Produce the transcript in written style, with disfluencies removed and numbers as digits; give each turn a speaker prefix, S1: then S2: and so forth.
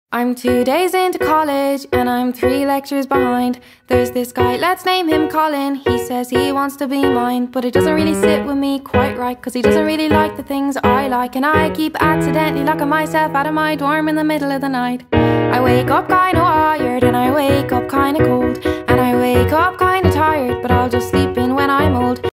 S1: I'm 2 days into college and I'm 3 lectures behind. There's this guy, let's name him Colin. He says he wants to be mine, but it doesn't really sit with me quite right, cause he doesn't really like the things I like. And I keep accidentally locking myself out of my dorm in the middle of the night. I wake up kinda